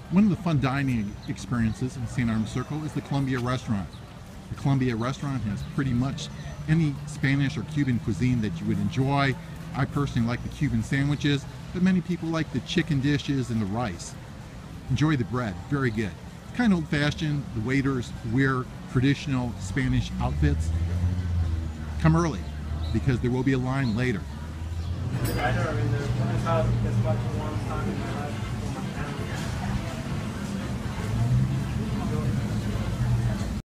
One of the fun dining experiences in St. Arms Circle is the Columbia Restaurant. The Columbia Restaurant has pretty much any Spanish or Cuban cuisine that you would enjoy. I personally like the Cuban sandwiches, but many people like the chicken dishes and the rice. Enjoy the bread, very good. It's kind of old-fashioned. The waiters wear traditional Spanish outfits. Come early, because there will be a line later. I know, I mean, there's 25 as much as one time in my life.